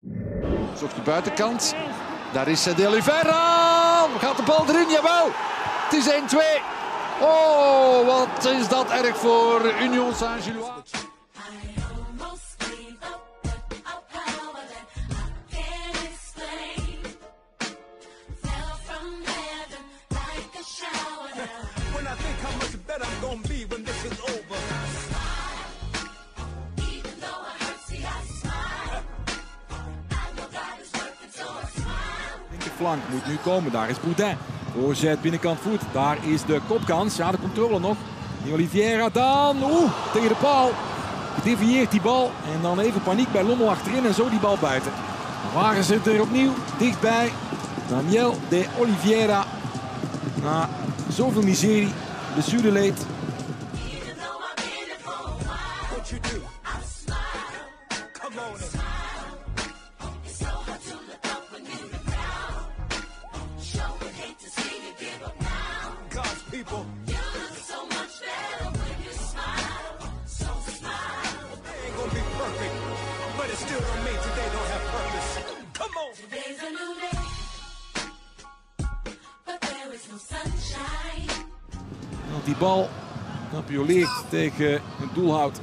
Zocht de buitenkant. Daar is De Oliveira. Gaat de bal erin? Jawel. Het is 1-2. Oh, wat is dat erg voor Union Saint-Gilloise. Flank moet nu komen, daar is Boudin. Voorzet binnenkant voet, daar is de kopkans. Ja, de controle nog. Die Oliveira dan, tegen de paal. Gedevieert die bal en dan even paniek bij Lommel achterin en zo die bal buiten. Waren ze er opnieuw dichtbij. Daniel De Oliveira. Na zoveel miserie, blessureleed. Die bal capioleert tegen het doelhout.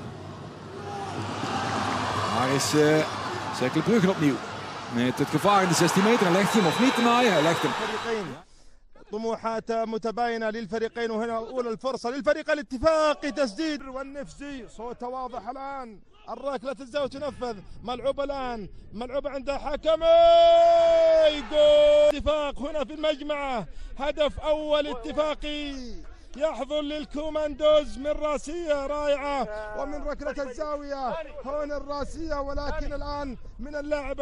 Daar is Cercle opnieuw. Met het gevaar in de 16 meter. En legt hij hem of niet te naaien? Hij legt hem. طموحات متباينه للفريقين وهنا اولى الفرصه للفريق الاتفاقي تسديد والنفسي صوته واضح الان الركله الزاويه تنفذ ملعوبه الان ملعوبه عند حكمي جول اتفاق هنا في المجمعه هدف اول اتفاقي يحضر للكوماندوز من راسية رائعة ومن ركلة الزاوية هنا الراسية ولكن الآن من اللاعب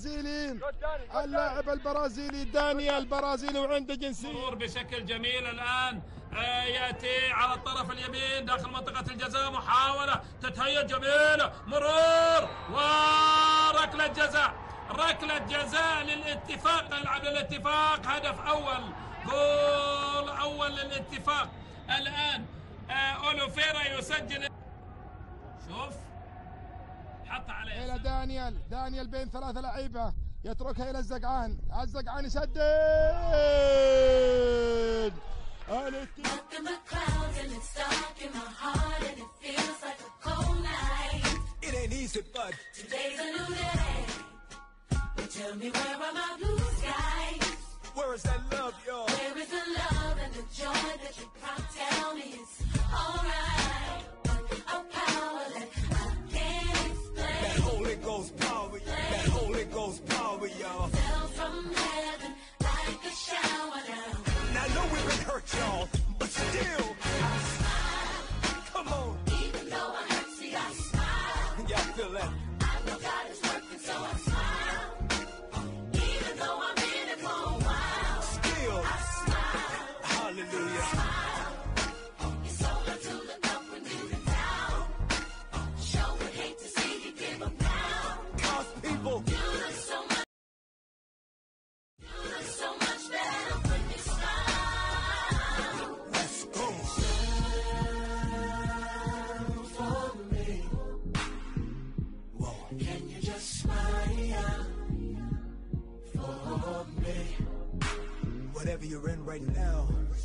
البرازيلي دانيال البرازيلي وعنده جنسية بشكل جميل الآن يأتي على الطرف اليمين داخل منطقة الجزاء محاولة تتهيأ جميلة مرور وركلة جزاء للاتفاق يلعب للاتفاق هدف أول جول أول للاتفاق الآن أوليفيرا يسجل شوف حط عليه إلى دانيال بين ثلاثة لعيبة يتركها إلى الزقعان يسدد Where is that love, y'all? Where is the love and the joy that you can't tell me it's alright? A power that I can't explain. That Holy Ghost power, that Holy Ghost power, y'all. Fell from heaven like a shower down. Now I know we've been hurt, y'all, but still, I smile. Come on. Even though I hurt, see, I smile. Y'all feel that? I know God is working, so I smile. Even though I'm in it for a while. Hallelujah. It's over to look up when you're down. Sure would hate to see you give up now. Cause people, you look so much better when you smile. Let's go. Smile for me. Whoa. Can you just smile for me? Whatever you're in right now.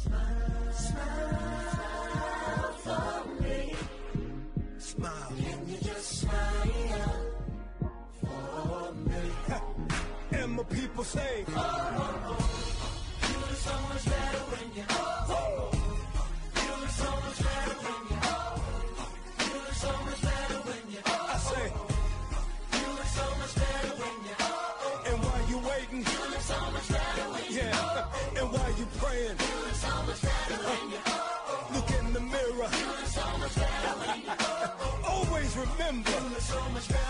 Smile for me. Smile. Can you just smile for me? And my people say, oh, oh, oh. You look so much better when you oh, oh. You look so much better when you oh. You look so much better when you oh. I say, you look so much better when you oh. And while you waiting, you look so much better when you and while you praying, you look so much better when you look in the mirror. You look so much better when you always remember. You look so much better.